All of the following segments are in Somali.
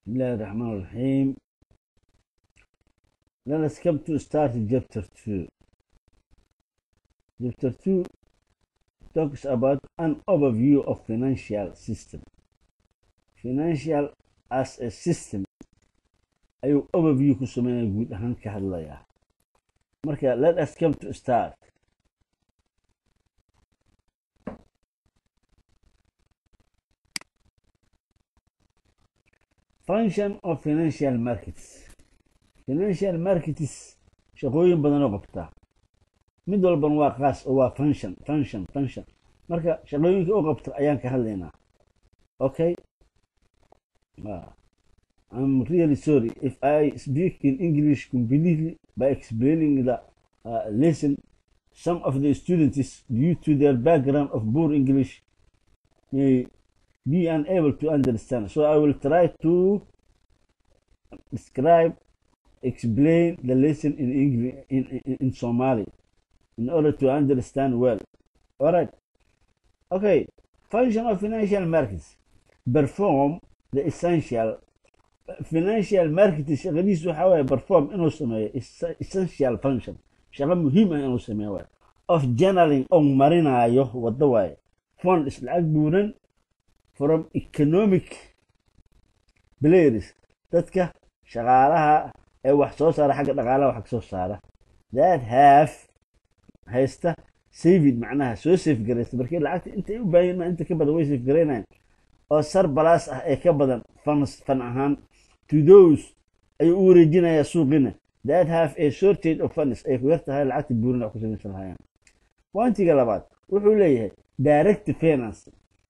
بسم الله الرحمن الرحيم. Let us come to start chapter 2. Chapter 2 talks about an overview of financial system. Financial as a system ayuu overview ku sameynaya guud ahaan ka hadlaya. Marka let us come to start. Function of financial markets. Financial markets shaqooyin badan oo qabta. Mid walban waa qaas oo waa function. Marka shaqooyinka oo qabta ayaan ka hadlaynaa. Okay? I'm really sorry if I speak in English completely by explaining the lesson. Some of the students, due to their background of poor English, may be unable to understand. So I will try to explain the lesson in English in Somali in order to understand well. All right. Okay. Function of financial markets: perform the essential financial markets. shaqadiisu waxa weeye perform inuu sameeyo essential function, shaqo muhiim ah inuu sameeyo of channeling oo marinayo wada waaye funds lacag buuran from economic players, dadka shaqaalaha ee wax soo saara xagga dhaqaalaha wax soo saara, that have haysta saved macnaha soo save gareysta markii lacagta inta ay u baahan inta ka badan way save gareynayaan oo surplus ah ee ka badan fan ahaan to those ay u wareejinaya suuqina that have a shortage of funds ay ku yartahay lacagta buuran oo ku samaysan lahaayeen. Pointiga labaad wuxuu leeyahay direct finance.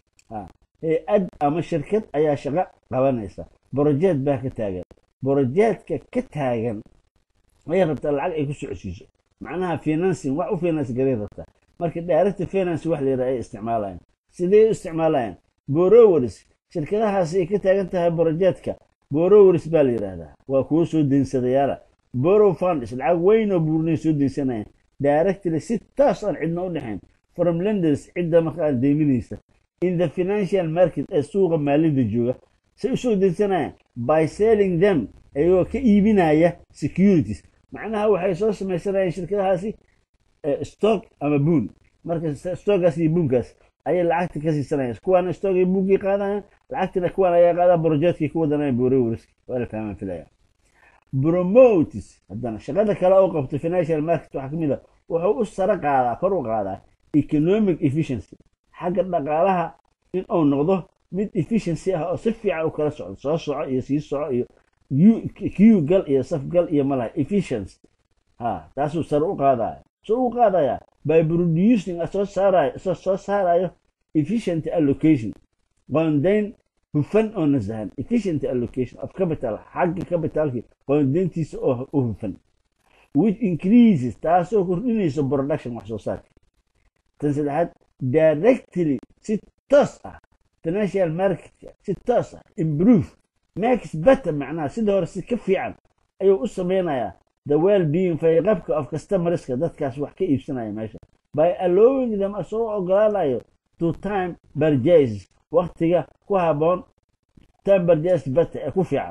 Ad ama shirkad ayaa shaqo qabanaysa, project baa ka taagan, projectka ka taagan ay rabtaa lacag ay ku socodsiiso, macnaha financing wax u finance gareyn rabtaa. marka direct finance wax la yiraahdo ay isticmaalayaan. sidee u isticmaalayaan? borrowers, shirkadahaasi ay ka taagan tahay projectka borrowers baa la yiraahdaa, waa kuwa soo deensadayaala. borrow funds lacag weyn oo buurnay soo deensanayaan directly si taas aan cidna u dhaxayn from lenders cidda markaa deeminaysa in the financial market ee suuqa maaliyadda jooga. say u soo deensanayaan by selling them ayagoo ka iibinaya securities, macnaha waxay soo samaysanayaan shirkadahaasi stock ama buun. marka stockgaas iyo buunkaas ayay lacagta ka siisanayaan, kuwaana stock iyo buunkii qaadayaan, lacagtina kuwaan ayaa qaadaa projectkii ku wadanaya borrowers. waa la fahmaan filaya. promotes haddana shaqada kale oo qabto financial market waxaa ka mid ah wuxuu u sare qaadaa kor u qaadaa economic efficiency, xagga dhaqaalaha in uu noqdo mid efficiency ah oo si fiican u kala socdo, soo soco iyo sii soco iyo q gal iyo saf gal iyo malaha efficiency. taasuu sare u qaadaya. soo u qaadaya by producing soo saarayo efficient allocation, qoondayn hufan oo nasahan. efficient allocation of capital, xagga capitalki qoondayntiisa oo hufan, which increases taasoo kordhinaysa production wax soo saarka. tan saddexaad directly si toos ah financial market si toos ah improve makes better, macnaha sida hore si ka fiican ayuu u sameynayaa the well-being fayqabka of customerska, dadkaas wax ka iibsanaya meesha by allowing them asoo ogolaanayo to time purchase, waqtiga ku haboon time purchase better ee ku fiican.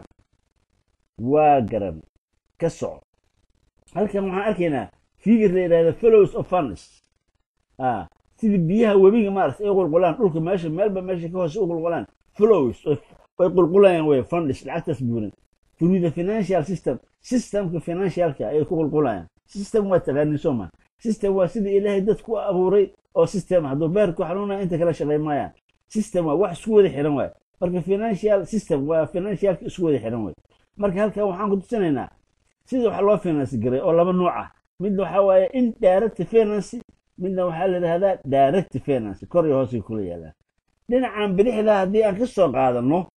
waa garan ka soco. halkan waxaan arkaynaa figure la yidhahdo flows of funds. sida biyaha webiga maaragtay ay qulqulaan dhulka meesha meelba meesha ka hoose u qulqulaan flows way qulqulayaan way funds lacagtaas buuran through the financial system. systemka financialka ay ku qulqulayaan. system waa taqaanin sooma. system waa sida ilaahay dadku abuuray oo system hadduu beer ku xanuunaya inta kala shaqay maayaan. system waa wax isku wada xiran waay. marka financial system waa financialka isku wada xiran waay. marka halkan waxaan ku tusinaynaa sida wax loo finance garay oo laba nooc ah. mid waxa waaye indirect finance, midna waxaa la yidhahdaa direct finance, kor iyo hoos kula yaalaan. dhinacan bidixda haddii aan ka soo qaadano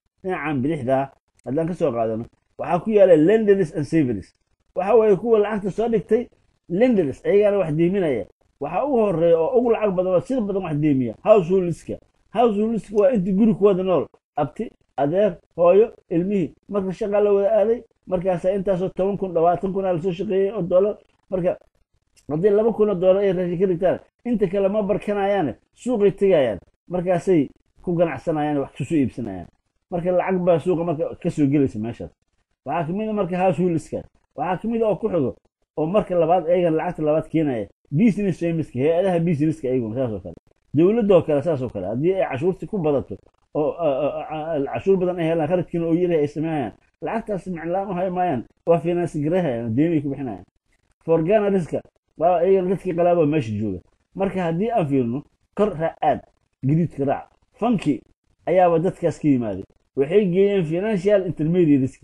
waxaa ku yaala lenders and savers. waxa waaye kuwa lacagta soo dhigtay lenders ayagaana wax deeminaya. waxa u horeeya oo ugu lacag badan oo sida badan wax deemiya householdska waa inta guri ku wada nool, abti adeer hooyo ilmihii. marka shaqa la wada aaday markaasa intaasoo 10 kun 20 kun la soo shaqeeyay oo dollar. marka haddii 2 kun oo dollar ay raashin ka dhigtaan inta kale ma barkanayaan, suuqay tegayaan, markaasay ku ganacsanayaan wax ku soo iibsanayaan. marka lacag baa suuqa marka ka soo gelaysa meeshaas waxaa kamid ah marka householdska waxaa kamid ah oo ku xigo oo marka labaad ayagan lacagta labaad keenaya business famouska hay-adaha businesska ayaguna saas oo kale dowladoo kale saas oo kale haddii ay cashuurtii ku badato oo cashuur badan ay helaan kharajkiina oo yarahay ay sameeyaan lacagtaas maclaan u hay maayaan waa finance garahayaan deemay ku bixinayaan forganariska waa ayagana dadkii qalaaba meesha jooga marka haddii aan fiirno kor raacaad gadiidka raac fanki ayaaba dadkaas ka yimaaday waxay geeyeen financial intermediaries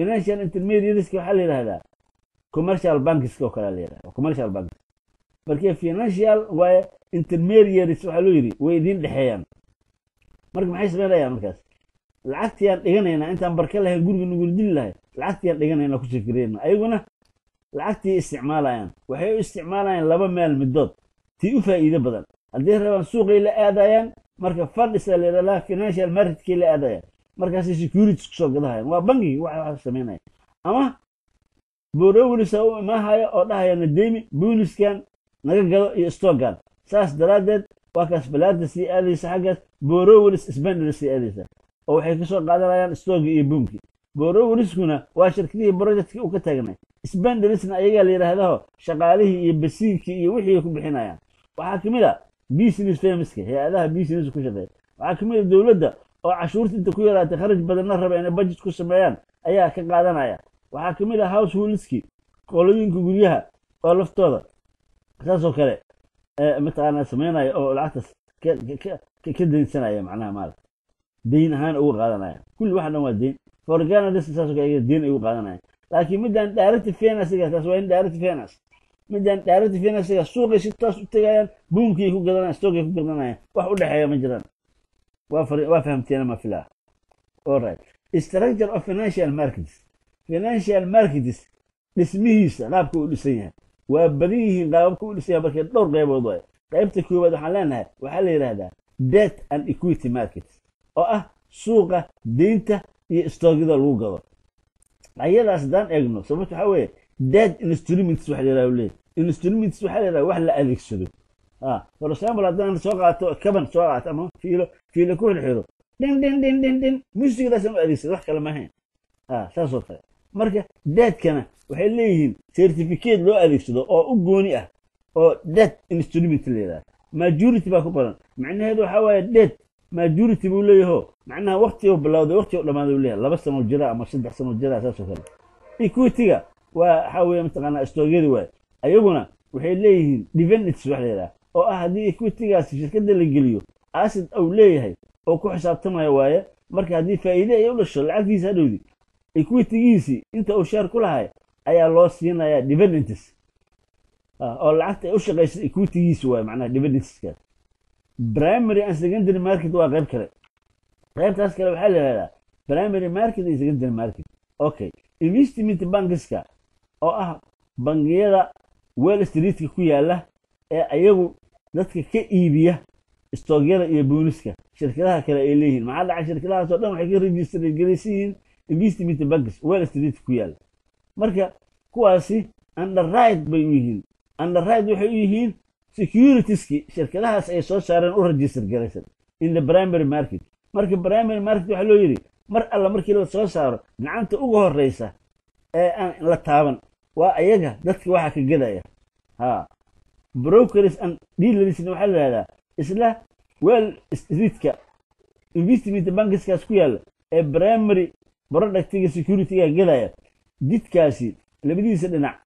waxaa la yidhahdaa commercial banks oo kale la yidhahdaa commercial banks marka financial waa intermediaries waxaa loo yidhi way idin dhexeeyaan marka maxay sameynayaan markaas lacagtiyaan dhiganaynaa intaan barka lahayn guriga nugul dili lahay lacagtiyaan dhiganaynaa ku fikirayna ayaguna lacagtii isticmaalayaan waxay u isticmaalayaan laba meel midood tii u faa'iido badan haddii rabaan suuqay la aadayaan marka fundisa la yidhahdaa financial marketkay la aadayaan markaasay securities kusoo gadahayaan waa bangiga waxa sameynaya ama borowrisa u imaahaya oo dhahaya nadeemi buniskan naga gado iyo stogan saas daraaddeed waa kaas balaada sii aadaysa xaggaas borowris sbender sii aadaysa oo waxay kasoo qaadanayaan stogi iyo boomki borowriskuna waa shirkadihii projectkii u ka taagnay sbenderisna ayagaa la yidhaahdaho shaqaalihii iyo basiirkii iyo wixii ku bixinayaan waxaa kamid a business famouska hay-adaha business ku shaqeeya waxaa kamid a dowladda oo cashuurta inta ku yaraatay kharaj badanna raba inay budget ku sameeyaan ayaa ka qaadanaya waxaa kamid ah householdski qolooyinka guryaha oo laftooda saasoo kale mataqaanaa sameynaya oo lacagtaas ka daynsanaya macnaha maarata dayn ahaan ugu qaadanaya kulli waxa dhan waa dayn forganadis saasoo kale dayn ay ugu qaadanaya laakiin midaan direct financega taas waa in direct finance midaan direct financega suuqay si toos u tagayaan boomkii ku gadanayaan stockay ku gadanayaan wax u dhexeeya ma jiraan waa fahamteena ma filaa all right structure of financial markets dhismihiisa qaabka uu dhisan yahay waa badan yihiin qaababka uu dhisan yahay markay dhowr qaybood waay qaybta koowaad waxaan leenahay waxaa la yidhahdaa debt and equity markets oo ah suuqa deynta iyo stoogyada lagu gado ayadaas haddaan eegno sababta waxaa weeye debt instruments waxa la yidhahda leeyahay instruments waxaa la yidhahda wax la adeegsado for example haddaan soo qaato kaban soo qaato ama fiilo ku xirxiro dhin muusigadaas u adeegsado wax kale maahayn saasoo kale marka deedkana waxay leeyihiin certificate loo adeegsado oo u gooni ah oo debt instrument la yidhahda majority baa ku qoran macnaheedu waxaa waaye debt majority buu leeyaho macnaha waqti uu bilowday waqti uu dhamaaday uu leeyahay 2 sano jira ama 3 sano jira saasoo kale equity-ga waa waxa weeye mataqaanaa stoogyada waay ayaguna waxay leeyihiin dividends wax la yidhahda oo ah haddii equity-gaasi shirkadda la geliyo asset uu leeyahay oo ku xisaabtamaya waaye marka haddii faa'iide ay u dhasho lacagtiisa hadhowdi equity-giisii inta uu share ku lahay ayaa loo siinayaa dividends oo lacagta ay u shaqaysa equity-giisi waaye macnaha dividendska primary and secondary market waa qayb kale qaybtaas kale waxaa la yidhahdaa primary market iyo secondary market okay investment bankiska oo ah bangiyada wall streetka ku yaala ee ayagu dadka ka iibiya stoogyada iyo booniska shirkadaha kale ay leeyihiin maxaa dhacay shirkadahaas oo dhan waxay ka register galaysan yihiin investment banks wall street ku yaala marka kuwaasi underwrite bay u yihiin underwrite waxay u yihiin securitieskii shirkadahaas ay soo saareen u register galaysan in the primary market marka primary market waxaa loo yidhi mar alla markii la soo saaro gacanta ugu horeysa ee aan la taaban waa ayaga dadka waxa ka gadaya brokers and dealers waxaa la yidhahdaa isla wall streetka investment bankiskaas ku yaala ee primary productiga securityga gadaya jidkaasi labadiisa dhinac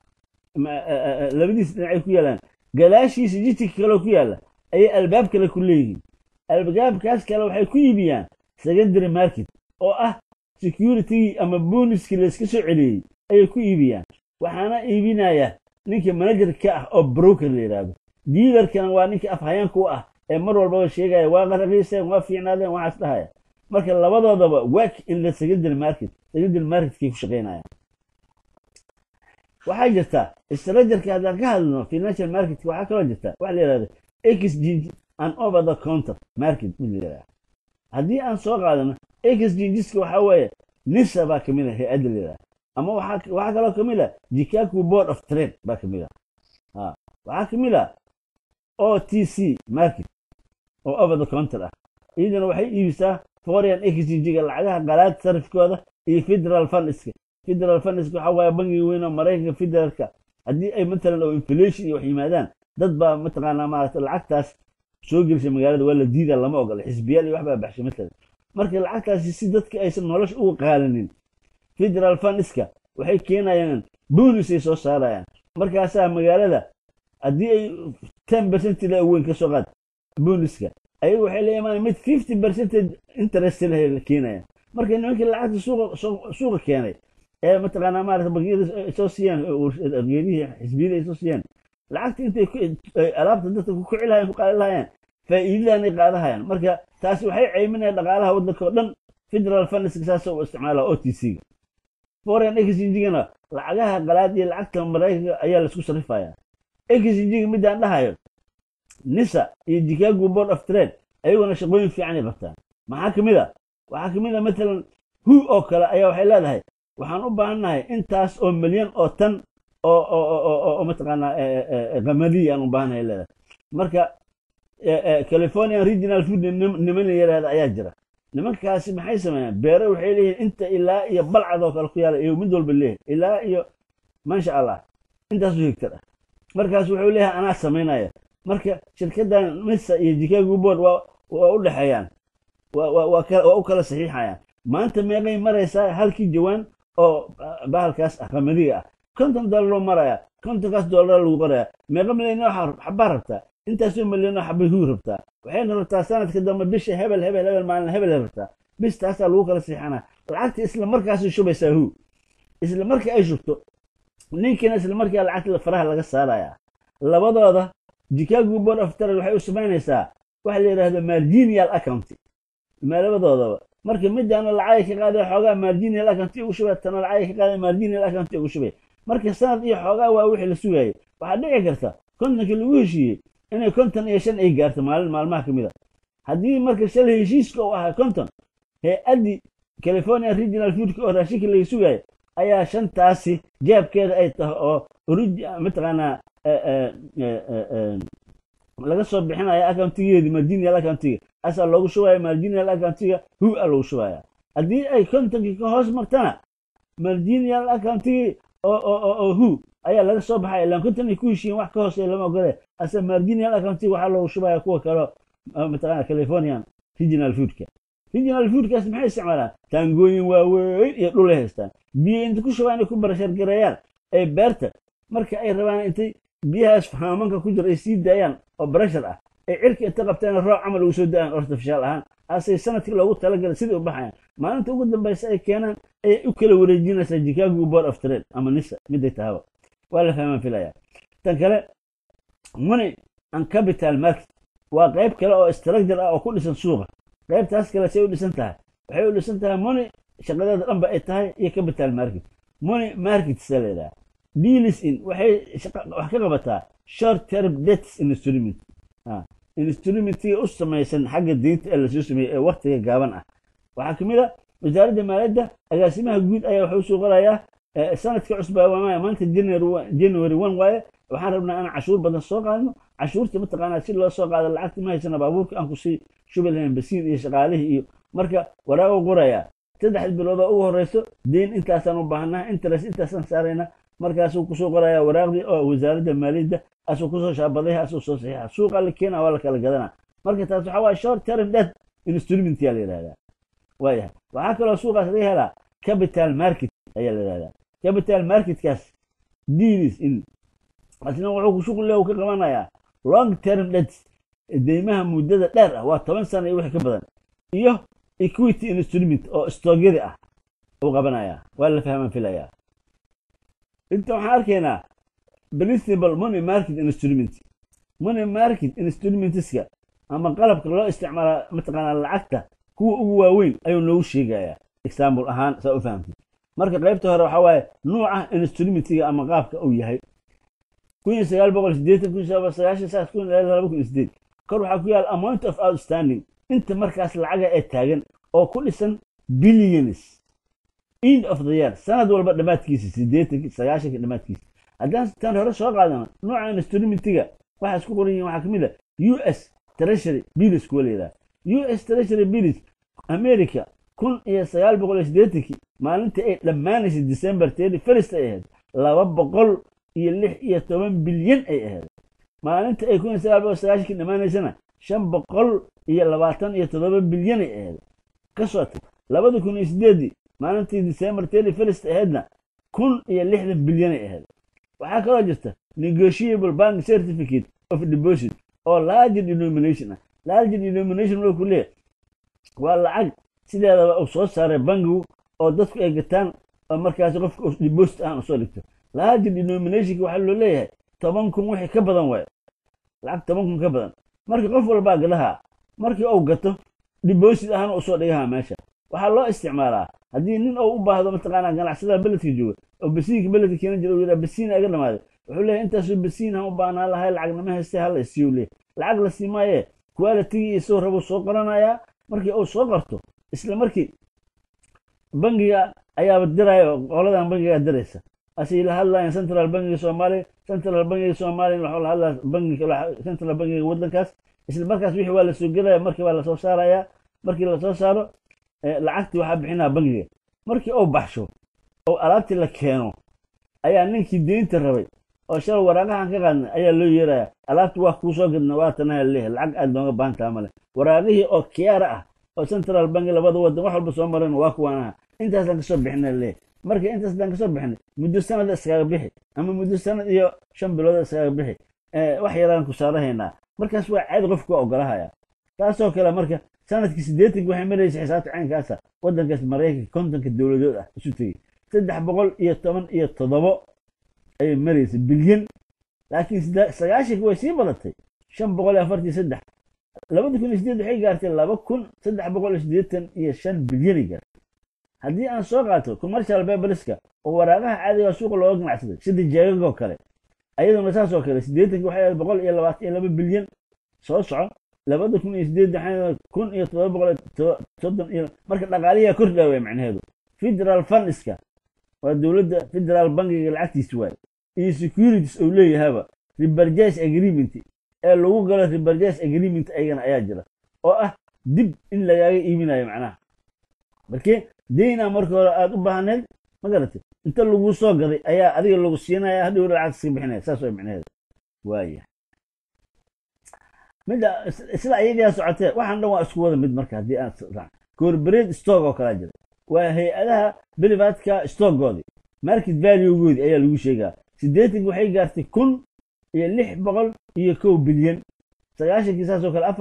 ay ku yaalaan gadaashiisa jidka kale ku yaala ayay albaab kale ku leeyihiin albaabkaas kale waxay ku iibiyaan secondary market oo ah security ama bonuski la iska soo celiyey ayay ku iibiyaan waxaana iibinaya ninka manager ka ah oo broker la yiraahdo dealerkana waa ninka afhayaanka u ah ee mar walba sheegaya waa qaraqiiseen waa fiicnaadeen waxaas dhahaya marka labadoodaba work in the secondary market ku shaqeynayaan waxaa jirta structure-ka haddaan ka hadlno financial market waxaa kaloo jirta waxa la yidhahdo exchange and over the counter market mid la yidhahda haddii aan soo qaadano exchangeska waxaa weeye nisa baa kamid ah hay-adda la yidhahda ama waxaa kaloo kamid ah Chicago Board of Trade baa kamid ah waxaa kamid ah OTC market oo over the counter ah iyadana waxay iibisaa foreign exchange lacagaha qalaad sarifkooda iyo federal funds federal funds waxa waaye bangiga weyn oo Mareykanka federaalka haddii ay matalan oo inflation iyo wax yimaadaan dad baa mataqaanaa maaragtay lacagtaas soo gelisay magaalada waa la diidaa lama ogola xisbiyaal iyo waxbaa baxshay matalan marka lacagtaasi si dadka aysan nolosha uga qaadanin federal fundska waxay keenayaan bonus ay soo saarayaan markaasaa magaalada haddii ay 10% la weyn ka soo qaad bonuska ayagu waxay leeyahay mid 50% interest la keenayaan marka nimankii lacagta suuqa keenay ee mataqaanaa maaragtay bangiyada soo siiyaan geedihi xisbiyada ay soo siiyaan lacagta intay alaabta dadka ku kici lahaayeen ku qaali lahaayeen faa'iidadaan ay qaadahayaan marka taasi waxay cayminayaan dhaqaalaha waddanka oo dhan federal fundska saas oo isticmaala OTC-ga foreign exchange-gana lacagaha qalaad iyo lacagta Mareykanka ayaa la isku sarifayaa exchange-ga midaan dhahayo NISA iyo Chicago Board of Trade ayaguna shaqooyin fiican ay qabtaan maxaa kamid ah waxaa kamid ah matalan WHO oo kale ayaa waxay leedahay waxaan u baahanahay intaas oo milyan oo tan oo mataqaanaa qamadi aan u baahanahay leedahay marka California Regional Food niman yaraada ayaa jira nimankaasi maxay sameeyaan beero waxay leeyihiin inta ilaa iyo balcad oo kale ku yaala iyo mid walba leeyahay ilaa iyo maasha Allah intaas u higtada markaas wuxuu leeyahay anaa sameynaya marka shirkadan NISA iyo Chicago Board waa u dhaxayaan waa u kala saxiixayaan maanta meeqay maraysaa halkii jawaan oo bahalkaas qamadiga ah $50 loo maraya $50 lagu qoraya meeqa milyan oo xabba rabtaa intaasoo milyan oo xabba huu rabtaa waxayna rabtaa sanadka dambe bisha hebel maalin hebel rabtaa bis taasaa lagu kala saxiixanaa lacagta isla markaas shubaysaa huu isla markii ay shubto ninkina isla markii lacagta faraha laga saaraya labadooda Chicago Board of Trade waxay u sameynaysaa waxa la yiraahdo marginal account labadooda marka midaan lacag ka qaaday xoogaa marginal account ugu shubay tan lacag ka qaaday marginal account ugu shubay marka sanad iyo xoogaa waa wixii la sugayay waxa dhici karta kontonka lagu heshiiyey inay 55 ay gaarto maalmaha kamid ah haddii marka shalay heshiiska uu ahaa 50 hay'adii California Regional Food oo raashinka laga sugayay ayaa shantaasi jeebkeeda ay tahay oo mataqaanaa laga soo bixinaya accountigeedii marginal accountiga asaa loogu shubaya marginal accountiga huu loogu shubaya haddii ay kontonkii ka hoos martana marginal accountiga oo huu ayaa laga soo baxaya ilaan konton ay ku heshiiyeen wax ka hooseeya lama ogole asa marginal accountiga waxaa loogu shubaya kuwa kale mataqaanaa Californian regional foodkaas maxay isticmaalaan taangooyin waaweyn iyo dhul ay haystaan biyo inta ku shubaan ay ku barashar gareeyaan ay beerta marka ay rabaan intay biyahaas fahaamanka ku jira ay sii daayaan oo barashar ah ay cirka inta qabtaan rooc camal ugu soo daayaan artificial ahaan asay sanadkii loogu talagalay sidii u baxayaan maalinta ugu dambaysa ay keenaan ay u kala wareejinaysaa Chicago Board of Trade ama NISA miday tahay waa la fahmaan filaya tan kale money and capital market waa qayb kale oo structure ah oo ku dhisan suuqa qaybtaas kale say u dhisan tahay waxay u dhisan tahay money shaqadeeda dhanba ay tahay iyo capital market money market salada deals in waxay wax ka qabataa short term debts instrument instrumentii u samaysan xagga deynta ee la soo sameeyay ee waqtiga gaaban ah waxaa kamid ah wasaaradda maaliyadda agaasimaha guud ayaa wuxuu soo qorayaa sanadka cusub waa maanta January 1 waaye waxaan rabnaa in cashuur badan soo qaadno cashuurta mataqaanaa si loo soo qaado lacagta ma haysana baabuurka aan ku sii shubi lahayn basiin iyo shaqaalihii iyo marka waraago qoraya 3 bilood oo ugu horeyso deyn intaasaan u baahnaa interest intaasaan saarayna markaasuu ku soo qoraya waraaqdii oo wasaaradda maaliyadda asuu ku soo shaabaday asuu soo saxiixa suuqa la keenaa waa la kala gadanaa marka taas waxa waa short term debt instrument yaa la yiraahdaa waayahay waxaa kaloo suuqaas laga helaa capital market ayaa la yiraahdaa capital marketkaas deals in asna wuxuu ku shuqul leeyahay ka qabanayaa long term debts deymaha muddada dheer ah waa 10 sano iyo wixii ka badan iyo equity instrument oo stoogyada ah uu qabanaya waa la fahmaan filaya inta waxaan arkaynaa principal money market instrumentska ama qalabka loo isticmaalo mataqaanaa lacagta kuwa ugu waaweyn ayuu noogu sheegayaa example ahaan saa u fahamtay marka qaybta hore waxa waaye nuuca instrumentiga ama qaabka uu yahay 1980 kor waxaa ku yaal amount of outstanding inta markaas lacaga ee taagan oo ku dhisan billions end of the year sanad walba dhamaadkiisa 80 dhamaadkiisa haddaan tan hore soo qaadano nooca instrumentiga waxa isku qoran yihiin waxa kamid ah US Treasury bills ku leeyahay US Treasury bills أمريكا كن إيه سيال بقول إسديتك ما أنت إيه لما نسي ديسمبر تاني فرست إيه لا بقول يلح يتمن بليون إيه ما أنت يكون سيال بقول سيال كنا ما نسينا شن بقول يلباتن يتضرب بليون إيه كسرت لابد يكون إسديدي ما أنت ديسمبر تاني فرست إهدنا كن يلح بليون إيه وحكى رجسته negotiable bank certificate of deposit or large denomination waa kullee waa lacag sideedaba uu soo saaray bangigu oo dadku ay gataan oo markaas qofka uu deposit aan soo dhigto large denomination waxa loo leeyahay 10,000 wixii ka badan way lacag 10,000 ka badan marka qof walba galaha markii uu gato deposit ahaan uu soo dhigaha meesha waxa loo isticmaalaa haddii nin uu u baahdo mataqaanaa ganacsada beledka jooga oo basiinka beledka keenan jira uu yiraahdo basiin aga dhamaaday wuxuu leeyahay intaas basiin aan u baahnaa lahay lacagna ma haystay hal isiyo leeyahay lacag la siimaayee quality isoo rabo soo qoranaya markii uu soo qorto isla markii bangiga ayaa diraya qoladan bangiga diraysa asii la hadlayaan central bangiga Soomaaliya waxa la hadlaa bangiga central bangiga wadankaas isla markaas wixii waa la soo gelaya markii waa la soo saaraya markii la soo saaro lacagti waxa bixinaa bangiga markii uu baxsho oo alaabti la keeno ayaa ninkii deynta rabay oo shal waraaqahan ka qaadna ayaa loo yeeraya alaabti waa ku soo gadna waa tanaa leeyahay lacag aad looga baahan tahay male waraaqihii oo kiyaara ah oo central bank labada wadan wax walba soo mareen waa kuwana intaas aan ka soo bixinay leeyahay marka intaas aan ka soo bixinay muddo sanad iskaga bixi ama muddo sanad iyo 5 bilood iskaga bixi wax yaraan ku saarahaynaa markaas waa caadi qofku ogolahaya taasoo kale marka sanadkii 80 waxay maraysaa xisaabta caynkaas wadankaas Mareykanka kontonka dawladood ah isu tagay 317 ay maraysaa bilyan laakiin 9 way sii badatay 543 2008 waxay gaartay 2385 bilyan haddii aan soo qaato commercial paperska oo waraaqaha caadiga suuqa looga ganacsaday sida jeegagoo kale ayaduna saas oo kale 80 waxay 122 bilyan soo soco 2008 1730 marka dhaqaalihiisa kordhaaway macnaheedu federal fundska waa dawladda federal bankiga lacagtiisa waay iyo securities oo leeyahaba repurchase agreement ee lagu galo repurchase agreement ayagana ayaa jira oo ah dib in lagaaga iibinayo macnaha markii deyna marka hore aad u baahneed ma garatay inta lagu soo gaday ayaa adiga lagu siinaya hadhow lacag si bixinaya saas way macnaheedu waaya midda isla ayadiya socotee waxaan dhan waa isku wada mid marka haddii aan corporate stock oo kala jira waa hay-adaha privatka stockgoodii market value-goodii ayaa lagu sheegaa 80 waxay gaartay 1,601 bilyan 9 saasoo kale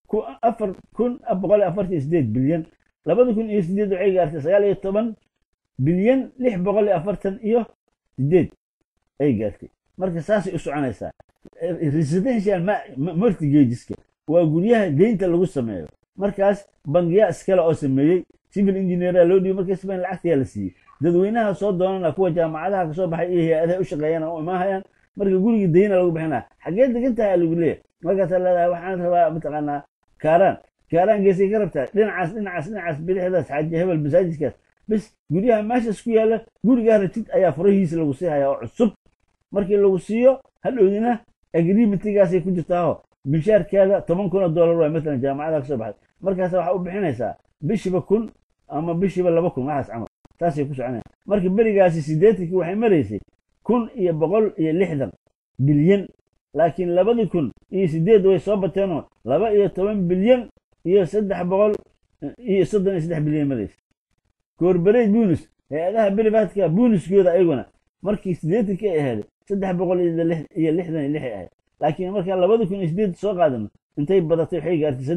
4,448 bilyan 2008 waxay gaartay 19 bilyan 648 ay gaartay marka saasay u soconaysaa residential mortgageska waa guryaha deynta lagu sameeyo markaas bangiya iskale oo sameeyey civil engineer loo dhiibay markii Spain lacagta la siiyay dadweynaha soo doonana kuwa jaamacadaha ka soo baxay iyo hay'adaha u shaqeeyaan oo imaahayaan marka guriga deyna lagu bixinaa xagee degantahay lagu leeyahay marka talada waxaan rabaa mataqaanaa kaaran geesay ka rabtaa dhinacaas bidixdaas xaaji hebel masaajidkaas bas guryaha meeshaas ku yaala guriga ratid ayaa furahiisa lagu siihayaa oo cusub markii lagu siiyo hadhowdina agreementigaasay ku jirtaa bishaarkeeda $10,000 waa مثلا jaamacada ka soo baxay markaas waxa u bixinaysaa bishiba 1,000 ama bishiba 2,000 waxaas camal taasay ku soconaysaa markii berigaasi 80 waxay maraysay 1,160 bilyan laakiin 2008 way soo bateen 12 bilyan iyo 333 bilyan maraysay corporate bonus hay'adaha privatka bonuskooda ayaguna markii 80 ka ahayd 366 ahayd laakiin marka 2008 soo qaadano intay badatay waxay gaartay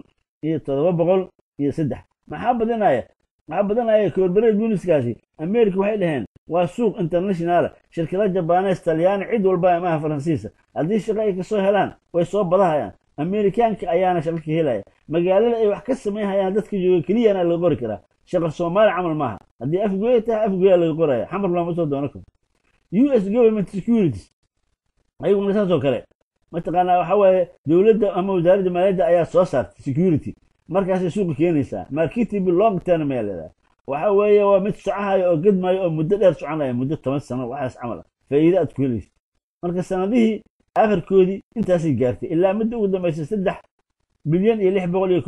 3,703 maxaa badanaya corporate bonuskaasi America waxay dhaheen waa suuq international shirkadaha Japanese Talyaani cid walba ama Faransiisa haddii shaqo ay ka soo helaan way soo badahayaan Amerikaanka ayaana shaqo ka helaya magaalada ay wax ka sameeyaan dadka jooga kaliya laga qori karaa shaqo Soomaali camal maaha haddii afgooy laga qoraya xamar lama soo doono US government securities ayaguna saasoo kale mataqaanaa waxa waaye dawladda ama wasaaradda maaliyadda ayaa soo saartay security markaasay suuqa keenaysaa marketable long term leedahay waxa weeye waa mid soconayo oo gadmayo oo muddo dheer soconaya muddo 10 sano waxaas camal faa'iido aad ku helayso marka sanadihii aakhirkoodii intaasay gaartay ilaa muddo ugu dambeysay 3 bilyan iyo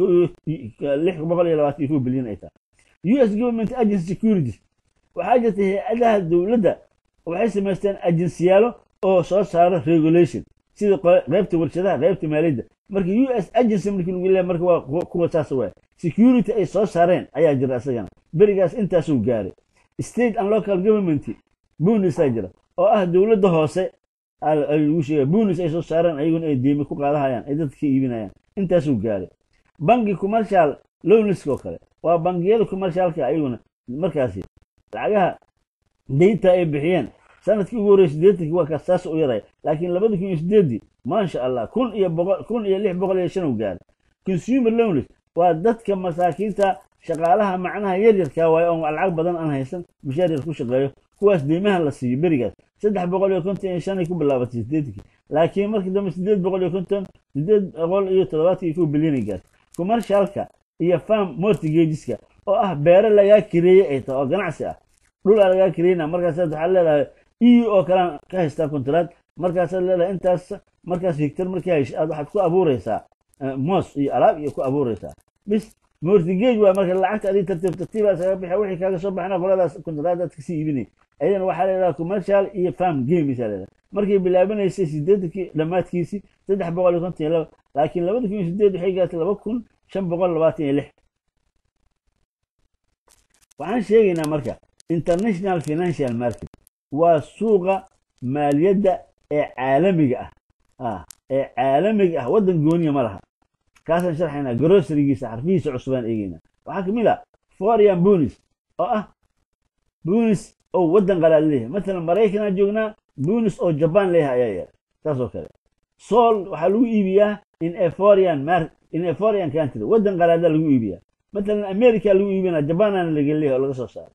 622 bilyan ay tahay US government agency securities waxaa jirta hay-adaha dowladda waxay samaysteen agensiyaalo oo soo saara regulation sida qaybta warshadaha qaybta maaliyadda marka US agency markii lagu leeyahay marka waa kuwa saas waa security ay soo saareen ayaa jira asagana berigaas intaasuu gaaray state and local government bonus ay jira oo ah dowladda hoose lagu sheegay bonus ay soo saareen ayaguna ay deemi ku qaadahayaan ay dadka ka iibinayaan intaasuu gaaray bangi commercial loans oo kale waa bangiyada commercialka ayaguna markaasi lacagaha deynta ay bixiyeen sanadkii ugu horreysay 80 waa ka saas u yaray laakiin 2008 ma sha Allah 1605 u gaaray consumer loans waa dadka masaakiinta shaqaalaha macnaha yaryarka way oo lacag badan aan haysan mushaar yar ku shaqeeyo kuwaas deymaha la siiyo berigaas 355 ku bilaabatay 80 laakiin markii dambe 870 bilyan gaar commercialka iyo farm mortgageska oo ah beero laga kireeyay ay tahay oo ganacsi ah dhul laga kireeyna markaas waxa leedahay oo kala ka haysta contract markaas leedahay intaas markaas hectare markii ay waxaad ku abuuraysaa moos iyo alaab iyo ku abuuraysaa bis mortgage waa marka lacagta adii tartiib isaga bixi wixii kaaga soo baxna qoladaas contract ka sii iibinay aydan waxa leedahay commercial iyo farm games leedahay markii bilaabanaysay 8 dhamaadkiisii 352 laakiin 2008 waxay gaartay 2526 waxaan sheegaynaa marka international financial market waa suuqa maaliyadda ee caalamiga ah wadan gooniya ma laha kaasan sharxayna grocerygiisa xarfihiisa cusbaan eegayna waxaa kamid ah foreign bonus oo ah bonus oo wadan qalaad leeyahay مثلا maraykanaa joognaa bonus oo japan leeyahay ayaa yar taas oo kale sol waxaa lagu iibiyaa in a foreign country wadan qalaada lagu iibiyaa مثلا america lagu iibinaa japanana laga leeyahay oo laga soo saaro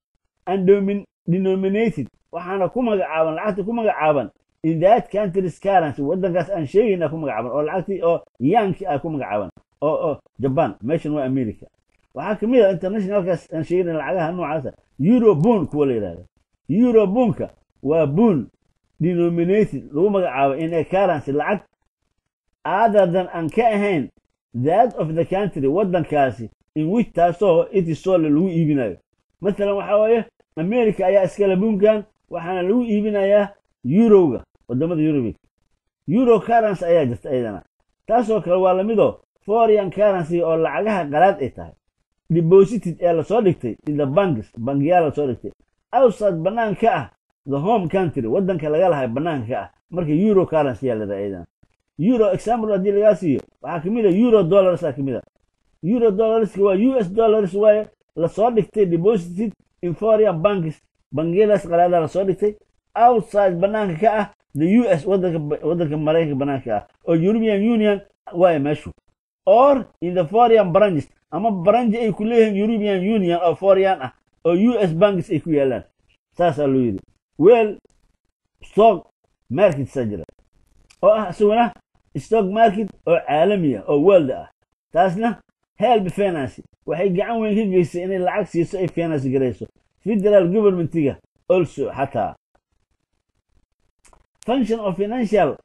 denominated waxaana ku magacaaban lacagta ku magacaaban in that country's currency wadankaas aan sheegayna ku magacaaban oo lacagtii oo yanki ah ku magacaaban oo Japan meeshan waa America waxaa kamid ah internationalkaas aan sheegayna lacagaha noocaas euro bond kuwa la yiraahdo euro bondka waa bond denominated lagu magacaabo in a currency lacag other than an ka ahayn that of the country wadankaasi in which taasoo it is sold lagu iibinayo مثلا waxa waaye America ayaa iskala bunkan waxaana lagu iibinayaa euroga wadamada Europe euro currency ayaa jirta ayadana taasoo kale waa lamido foreign currency oo lacagaha qalaad ay tahay deposited ee la soo dhigtay in the banks bangiyada soo dhigtay outside banaanka ah the home country wadanka laga lahay banaanka ah marka euro currency la yiraahdo euro example hadii laga siiyo waxa kamid ah euro dollars kamid ah euro dollars waa US dollars way la soo dhigtay deposited in foreign banks bangiyadaas qalaada la soo dhigtay outside banaanka ka ah the US wadanka Mareykanka banaanka ah oo European Union way meeshu or in the foreign branches ama branch ay ku leeyihiin European Union oo foreign ah oo US banks ay ku yaalaan saas loo yiri well stock market sajira oo ah suuna stock market oo caalami ah oo world ah taasna help finance waxay gacan weyn ka geysay inay lacag siiso ay finance gareyso federal government-iga also hataa function of financial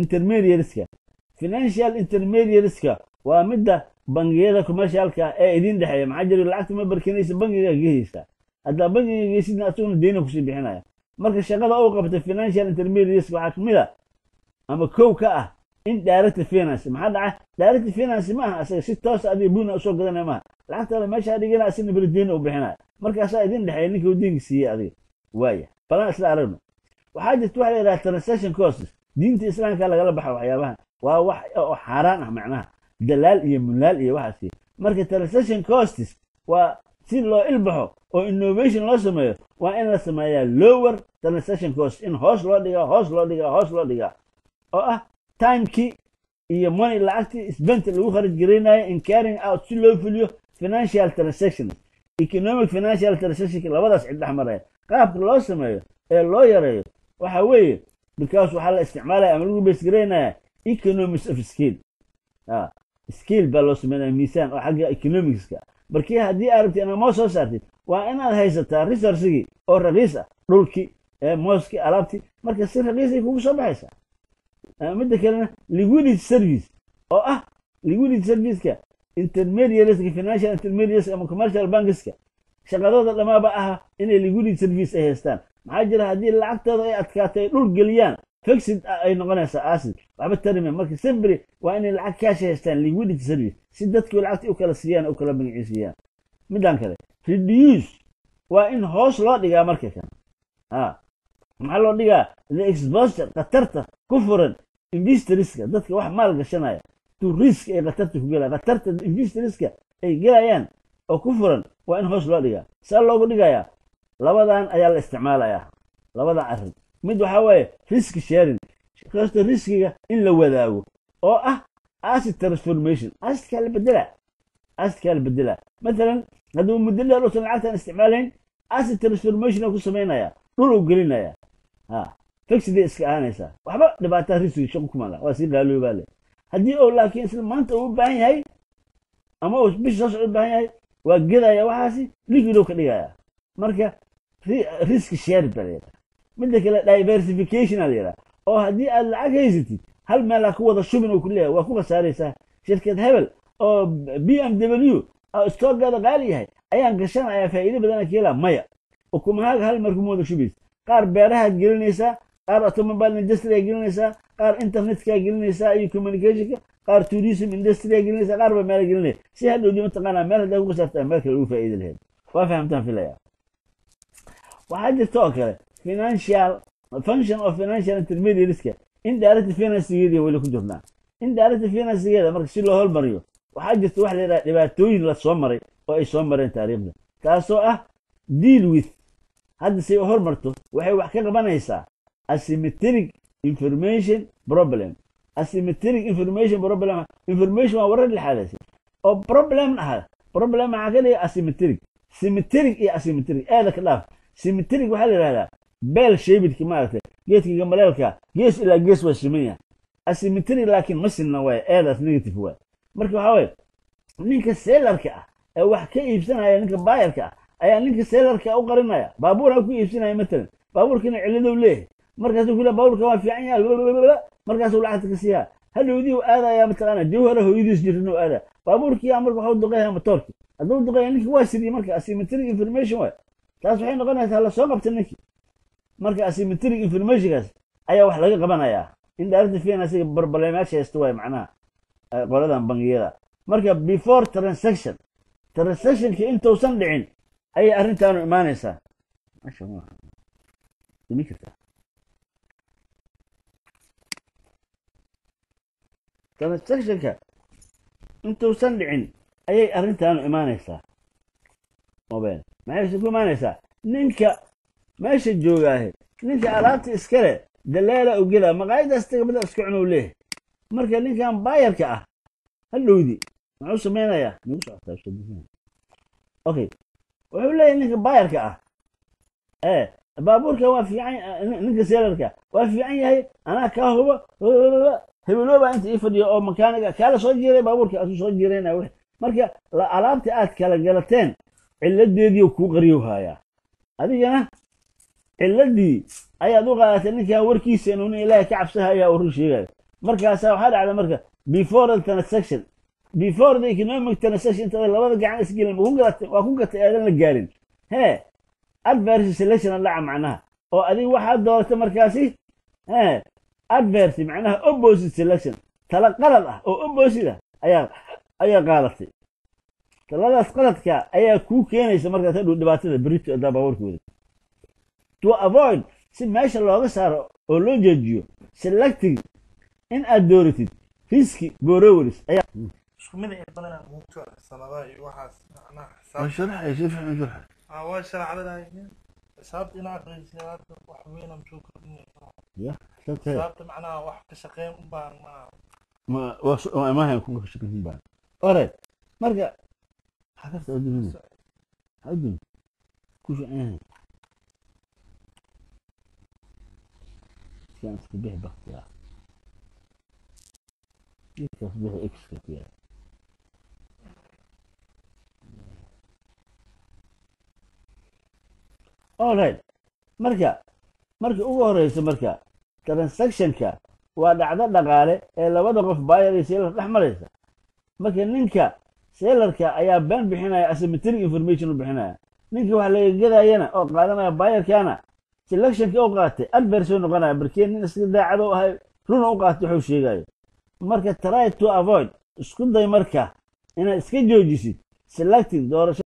intermediaries waa midda bangiyada commercialka ee idin dhaxeeya maxaa jira lacagta ma barkinaysa bangiga geeysa hadda bangiga geesidna asuna deena ku sii bixinaya marka shaqada uu qabtay financial intermediaries waxa kamid ah ama kow ka ah in direct finance maxaa dhacay direct finance ma aha asaga si toos ah buuna soo gadanay ma lacagta meesha dhigana asina barideena u bixinaya markaas idin dhaxeeya ninka uu deynka siiyay adiga waaya balan isla aragno waxaa jirta waxa la yiraahdaa transaction costs diinta islaamka laga baxay waxyaabaha waa wax oo xaraan ah macnaha dalaal iyo mulaal iyo waxaasi marka transaction costs waa si loo ilbaxo oo innovation loo sameeyo waa in la sameeyaa lower transaction costs in hoos loo dhigaa oo ah time-ki iyo money lacagti spent lagu kharaj gareynayo in carrying out si loo fuliyo financial transactions economic financial transactions labadaas cid dhaxmaraya qaabka loo sameeyo ee loo yareeyo waxa weeye because waxa la isticmaalaya ama lagu base gareynaya economics of scale scale baa loo sameeyaa miisaan oo xagga economicska markii haddii aad rabtid inaad moos soo saartid waa inaad haysataa resourcigi oo raqiis ah dhulki mooski alaabti marka si raqiis ay kugu soo baxaysaa midda kalena liquidity service oo ah liquidity service-ka intermediaries-ka financial intermediaries ama commercial banks-ka shaqadooda dhamaaba aha inay liquidity service ay haystaan maxaa jira haddii lacagtooda ay adkaatay dhul geliyaan fixed ay noqonaysaa asset waxba tarime marka simply waa inay lacag kaash haystaan liquidity service si dadkii lacagtii u kala siiyaan u kala magaciisiyaan midaan kale reduce waa in hoos loo dhigaa marka kan maxaa loo dhigaa the exposure khatarta ku furan investorska dadka wax maal gashanaya to risk ay khatarta ku gelaya khatarta investorska ay gelayaan oo ku furan waa in hoos loo dhigaa saa loogu dhigayaa labadan ayaa la isticmaalayaa labadan arrin mid waxaa waaye risk sharing kasta riskiga in la wadaago oo ah asset transformation assetkaa la bedelaa مثلا هذا مدلل لو سمعت عن استعمالين asset transformation ku sameynaya dhul u gelinaya fixed iska aanaysa waxba dhibaato riski shaqo kuma la waa si gaalooba leh hadii oo laakiin isla maanta uu baahan yahay ama uu bisha soo baahan yahay waa gedaya waxaasi ligido ka dhigaya marka risk share baleeda mid kale diversification alayra oo hadii aad lacag haysatid hal meel ku wada shubin oo kulliya waa ku qasaaraysa shirkad hebel oo BMW stockada qaali yahay ayaan gashanaya faa'iido badan ka helaa maya ukumaha hal mar ku wada shubis qaar beeraha gelinaysa qaar automobile industry gelinaysa qaar internetka gelinaysa iyo communication qaar tourism industry gelinaysa qaar ba meel gelinay si hadda u taqaana meel hadda ugu saartaa meel kale u faa'iido lahayd waa fahamtaan filaya waxaa jirta oo kale financial function of financial intermediaries indirect finance wali ku jirnaa indirect finance marka si loo hormariyo waxaa jirta wax la yiraahdo dhibaatooyin la soo maray oo ay soo mareen taariikhda taasoo ah deal with hadda si hormarto waxay wax ka qabanaysaa asymmetric information problem information waa warar la xalaysa oo problem maxaa ka dhigay asymmetric symmetric iyo asymmetric aada ka dhaaf symmetric waxaa la yiraahdaa bell shaped ki maaragtay geedkiga maleelka gees ilaa gees waa siman asymmetric laakiin ma sinna way aadaas negative way marka waxa way ninka sellerka ah ee wax ka iibsanaya ninka buyerka ah ayaa ninka sellerka u qarinaya baabuur ku iibsanaya matalan baabuurkina cilado leeyahay markaas uu kula baabuurka waa fiican yahay markaas uu lacag ka siiyaa hadhoodii uu aadaya mataqaana jawhara hooyadiis jirno aada baabuurkii marka waxa uu duqeeyaa motorki haduu duqeeyaa ninka waa sidii marka asymmetric information way taas waxay noqonaysaa la soo qabtay ninki marka asymmetric informationkaas ayaa wax laga qabanayaa in direct finance barbalemaasha haysto way macnaha qoladan bangiyada marka before transactionka intuusan dhicin ayay arrintaanu imaanaysaa masha Allah dimi karta transactionka intuusan dhicin ayay arrintaanu imaanaysaa mobile maxay ku imaanaysaa ninka meesha joogaahe ninka alaabta iskale dalaala u gela maqaayadaas tagabada iska cunow leeyahay marka ninkan bayarka ah hadhowdi muxuu sameynayaa nagu socotaa okay wuxuu leeyahay ninka bayarka ah baabuurka waa fiican ninka sellerka waa fiican yahay anaa ka hubo hebelooba inta ii fadhiyo oo makaaniga kala soo jiiray baabuurka asu soo jiirayna wax marka alaabta aad kala galateen ciladeedii ku qariyo haya adigana ciladii ayaad u qaadatay ninka warkiisa inuu ilaahay ka cabsahayaa oo run sheegay markaas waxa dhacda marka before the transaction before the economic transaction inta labada gacan isgelin waa ku gatay aadan la gaarin adverse selection la macnaha oo adiga waxa doortay markaasi adverse macnaha opposite selection tala qalad ah oo opposite ayaa qaadatay taladaas qaladka ayaa ku keenaysa markaas hadhow dhibaatada berito baabuurkooda to avoid si meesha looga saaro oo loo jeejiyo selecting in aad dooratid riski borrowers ayaa isku mid ah badan muugto sanadaha iyo waxaas macnaha sharax waa sharaxadahay sababta in aad raysanaad wax weyn am soo kordhinayso sababta macnaha wax ka shaqeyn u baahan ma hayn ku shaqeyn baahan alright marka xakarta adduun ku fiican كان تبيع بختيار تصبح اكس كثير alright marka ugu horeysa marka transactionka waa dhacdo dhaqaale ee labada qof buyer iyo seller dhex maraysa marka ninka sellerka ayaa been bixinaya asymmetric information u bixinaya ninka waxa laga gadayana oo qaadanaya buyerkana selectionka oo qaatay adverse noqonaya barkeen nin iska daacado ahay run u qaatay wuxuu sheegayo marka try to avoid isku day marka inaad iska joojisid selecting doorasho